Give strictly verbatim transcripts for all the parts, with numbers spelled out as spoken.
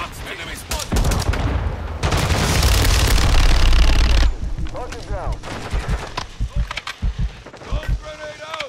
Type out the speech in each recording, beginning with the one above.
Enemy spotted! Lock it down. Don't grenade out!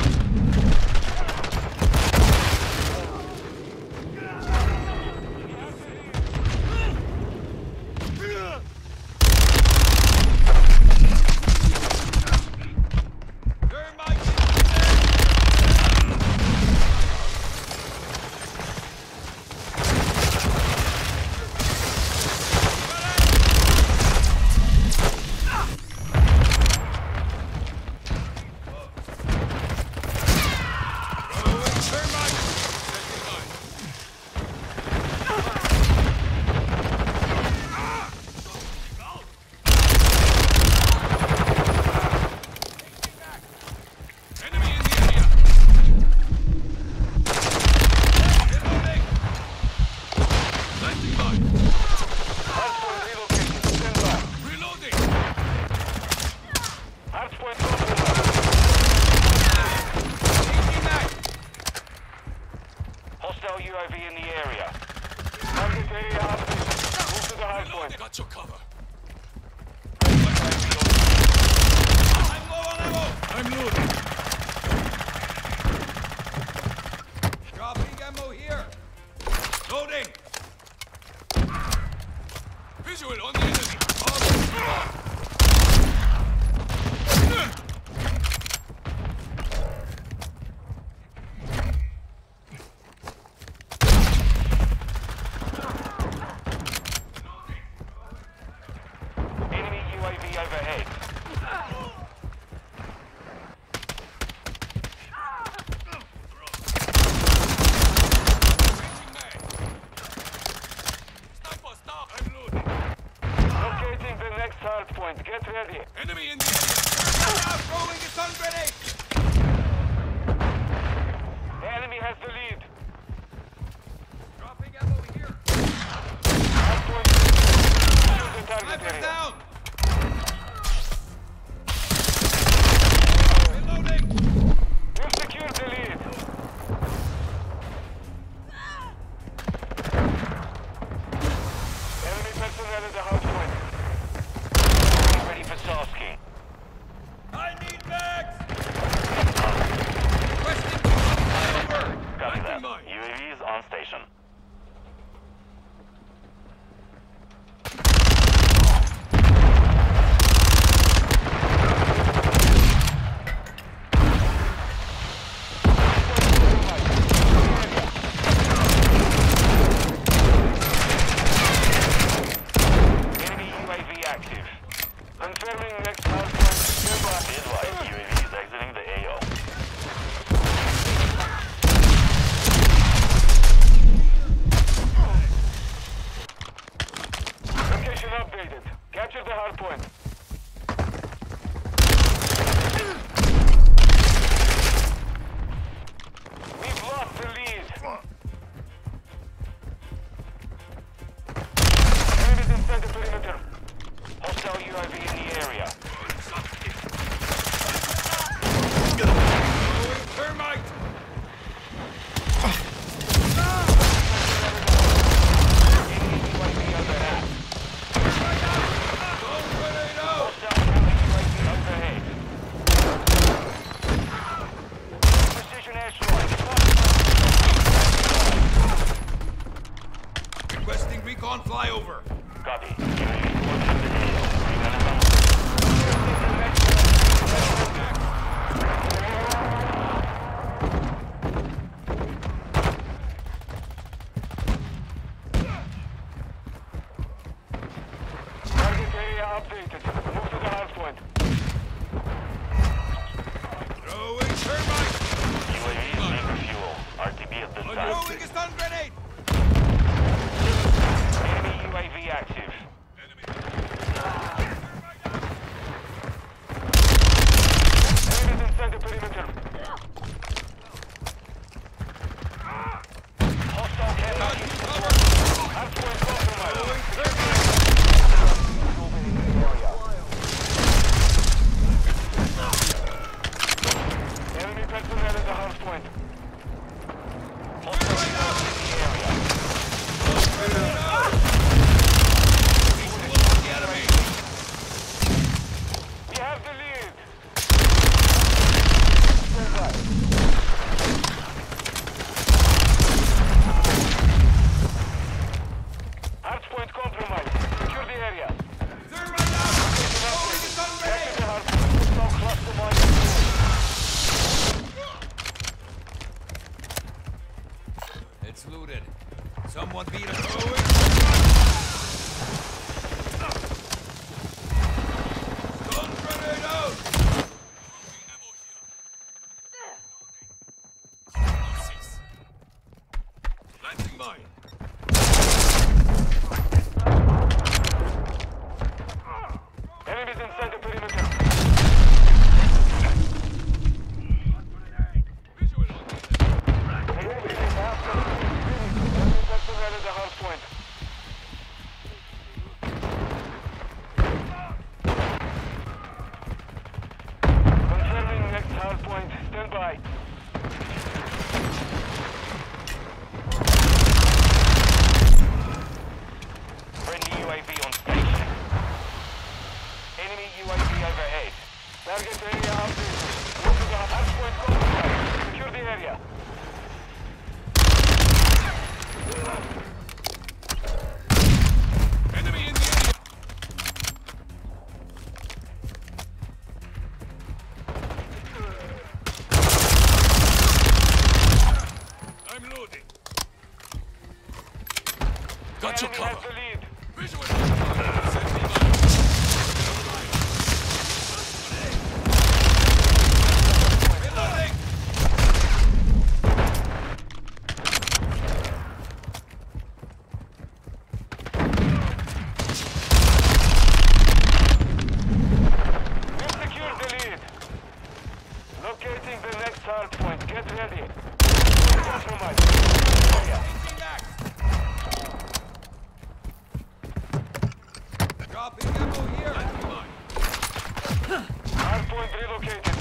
U A V in the area. Target area up. Move to the high point. Got your cover. I'm low on ammo. I'm loading. Dropping ammo here. Loading. Visual on the enemy. Oh. Overhead. Locating the next hard point. Get ready. Enemy in the area. Now throwing a stun grenade. The enemy has the lead. Dropping ammo here. Hard point. Use the target Sniper area. down. We've secured the lead. Enemy personnel at the hard point. Ready for tasking. I need bags. Requesting flyover. Copy that. Mine. U A V is on station. Confirming next hard point. Goodbye. Be advised, U A V is exiting the A O. Location updated. Capture the hard point. We've lost the lead. Enemies inside the perimeter. Hostile U A V in the area. Thermite! U A V overhead. Don't grenade out! Hostile U A V overhead. Precision airstrike. Requesting recon flyover. Copy. Target area updated. Move to the hard point. Throwing thermite! U A V is near fuel. R T B at this time. Throwing a stun grenade! Enemy U A V active. Enemies inside the perimeter. Hostile cannot use the cover. Hard point compromised. Moving in the area. Enemy personnel at the hard point. Hostile in the area. Someone beat us. Throwing. Stun grenade out. Planting mine. Enemies inside the perimeter. Confirming next hard point. Stand by. Friendly U A V on station. Enemy U A V overhead. Target area updated. Move to the hard point contact. Secure the area. Enemy in the area. I'm loading. Got your Enemy cover. has the lead. Visual. Send me mine. Reloading. We've secured the lead. Locating the next hard point. Get ready. Compromise. Area. Changing back. Dropping ammo here. Planting mine. Hard point relocated.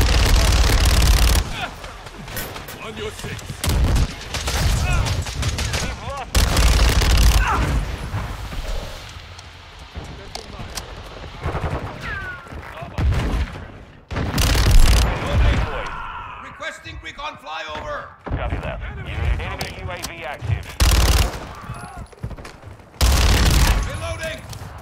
On your six. We've lost. Deployed. Requesting recon flyover. Copy that. Enemy U A V active. Reloading.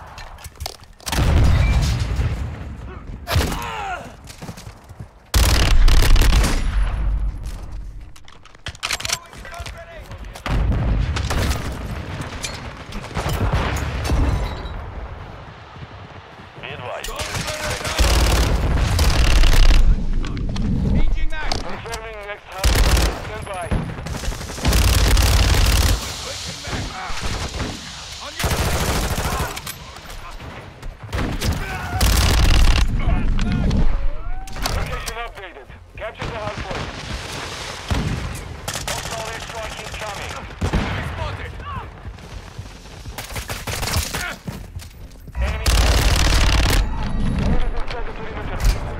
Be advised. Changing back. Confirming next hard point. Stand by. Switching back. On your Location updated. Capture the hard point. Hostile airstrike incoming. spotted. Enemy. Enemies inside the perimeter.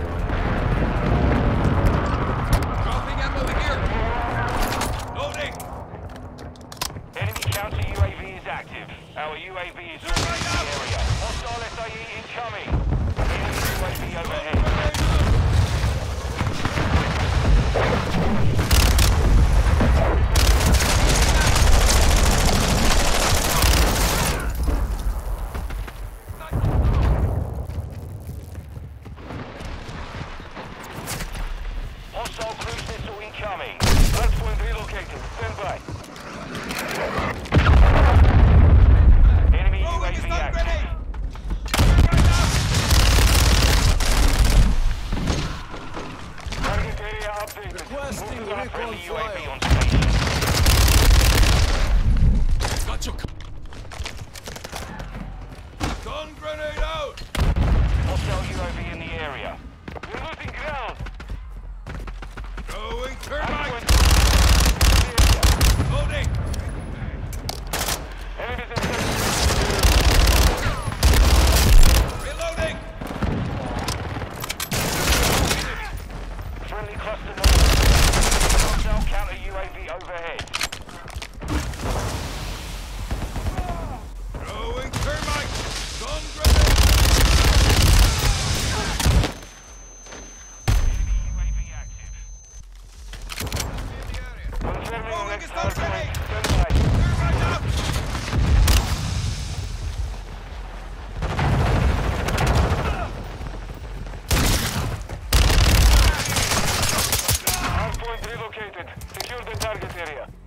Dropping ammo here. Loading. Enemy counter U A V is active. Our U A V is in the area. Hostile S I E incoming. Enemy U A V overhead. Hostile cruise missile incoming. Hard point relocated. Stand by. Enemy U A Throwing a V stun active. grenade. Target area updated. Requesting Move to the recon friendly U A V flyover. on station. Got your stun grenade out. Hostile U A V in the area. We're losing ground. Throwing Hard termite. point. Loading. Enemies inside. Reloading. Friendly cluster number. Hostile counter U A V overhead. Throwing termite. Stun grenade. Enemy U A V active. In the area. Confirming Throwing next a stun hard point. grenade. Stand by. Termite out. Hard point relocated. Secure the target area.